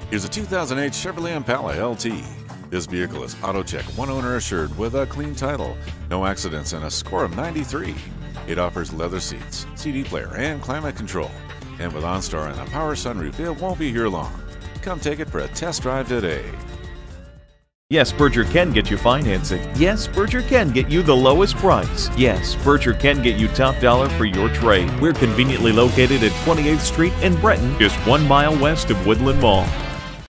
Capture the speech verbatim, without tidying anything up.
Here's a two thousand eight Chevrolet Impala L T. This vehicle is AutoCheck one owner assured with a clean title, no accidents, and a score of ninety-three. It offers leather seats, C D player, and climate control. And with OnStar and a power sunroof, it won't be here long. Come take it for a test drive today. Yes, Berger can get you financing. Yes, Berger can get you the lowest price. Yes, Berger can get you top dollar for your trade. We're conveniently located at twenty-eighth Street in Breton, just one mile west of Woodland Mall.